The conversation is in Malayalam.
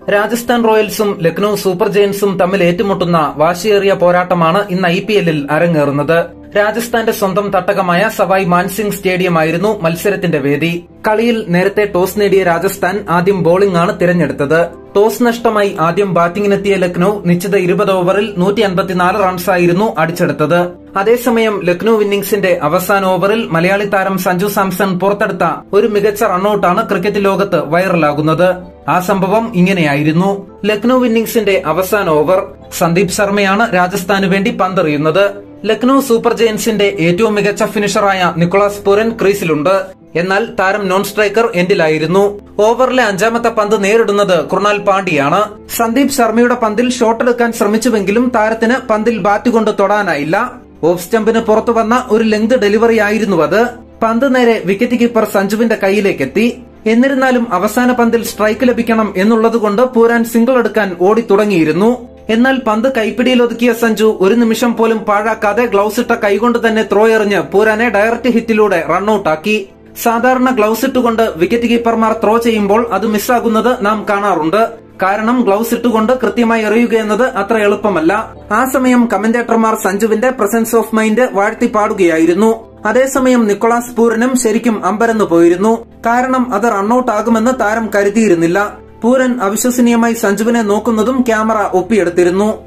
രാജസ്ഥാൻ റോയൽസും ലക്നൌ സൂപ്പർ ജയന്റ്സും തമ്മിൽ ഏറ്റുമുട്ടുന്ന വാശിയേറിയ പോരാട്ടമാണ് ഇന്ന് IPL-ൽ അരങ്ങേറുന്നത്. രാജസ്ഥാന്റെ സ്വന്തം തട്ടകമായ സവായ് മാൻസിംഗ് സ്റ്റേഡിയമായിരുന്നു മത്സരത്തിന്റെ വേദി. കളിയിൽ നേരത്തെ ടോസ് നേടിയ രാജസ്ഥാൻ ആദ്യം ബോളിംഗ് ആണ് തിരഞ്ഞെടുത്തത്. ടോസ് നഷ്ടമായി ആദ്യം ബാറ്റിംഗിനെത്തിയ ലക്നൌ നിശ്ചിത 20 ഓവറിൽ 154 റൺസായിരുന്നു അടിച്ചെടുത്തത്. അതേസമയം ലക്നൌ ഇന്നിംഗ്സിന്റെ അവസാന ഓവറിൽ മലയാളി താരം സഞ്ജു സാംസൺ പുറത്തെടുത്ത ഒരു മികച്ച റണ്ണൌട്ടാണ് ക്രിക്കറ്റ് ലോകത്ത് വൈറലാകുന്നത്. ആ സംഭവം ഇങ്ങനെയായിരുന്നു. ലക്നൌ ഇന്നിംഗ്സിന്റെ അവസാന ഓവർ സന്ദീപ് ശർമ്മയാണ് രാജസ്ഥാനു വേണ്ടി പന്തെറിയുന്നത്. ലക്നൌ സൂപ്പർ ജയന്റ്സിന്റെ ഏറ്റവും മികച്ച ഫിനിഷറായ നിക്കോളാസ് പൂരൻ ക്രീസിലുണ്ട്. എന്നാൽ താരം നോൺ സ്ട്രൈക്കർ എൻഡിലായിരുന്നു. ഓവറിലെ 5ാമത്തെ പന്ത് നേരിടുന്നത് കൃണാൽ പാണ്ഡ്യയാണ്. സന്ദീപ് ശർമ്മയുടെ പന്തിൽ ഷോട്ടെടുക്കാൻ ശ്രമിച്ചുവെങ്കിലും താരത്തിന് പന്തിൽ ബാറ്റ് കൊണ്ട് തൊടാനായില്ല. ഓഫ് സ്റ്റംപിന് പുറത്തു വന്ന ഒരു ലെങ്ത് ഡെലിവറി ആയിരുന്നു അത്. പന്ത് നേരെ വിക്കറ്റ് കീപ്പർ സഞ്ജുവിന്റെ കൈയിലേക്കെത്തി. എന്നിരുന്നാലും അവസാന പന്തിൽ സ്ട്രൈക്ക് ലഭിക്കണം എന്നുള്ളതുകൊണ്ട് പൂരാൻ സിംഗിൾ എടുക്കാൻ ഓടി തുടങ്ങിയിരുന്നു. എന്നാൽ പന്ത് കൈപ്പിടിയിലൊതുക്കിയ സഞ്ജു ഒരു നിമിഷം പോലും പാഴാക്കാതെ ഗ്ലൌസ് ഇട്ട കൈകൊണ്ട് തന്നെ ത്രോ എറിഞ്ഞ് പൂരാനെ ഡയറക്റ്റ് ഹിറ്റിലൂടെ റണ്ണൌട്ടാക്കി. സാധാരണ ഗ്ലൌസ് ഇട്ടുകൊണ്ട് വിക്കറ്റ് കീപ്പർമാർ ത്രോ ചെയ്യുമ്പോൾ അത് മിസ്സാകുന്നത് നാം കാണാറുണ്ട്. കാരണം ഗ്ലൌസ് ഇട്ടുകൊണ്ട് കൃത്യമായി എറിയുകയെന്നത് അത്ര എളുപ്പമല്ല. ആ സമയം കമന്റേറ്റർമാർ സഞ്ജുവിന്റെ പ്രസൻസ് ഓഫ് മൈൻഡ് വാഴ്ത്തി പാടുകയായിരുന്നു. അതേസമയം നിക്കോളാസ് പൂരനും ശരിക്കും അമ്പരന്നു പോയിരുന്നു. കാരണം അത് റണ്ണൌട്ട് ആകുമെന്ന് താരം കരുതിയിരുന്നില്ല. പൂരൻ അവിശ്വസനീയമായി സഞ്ജുവിനെ നോക്കുന്നതും ക്യാമറ ഒപ്പിയെടുത്തിരുന്നു.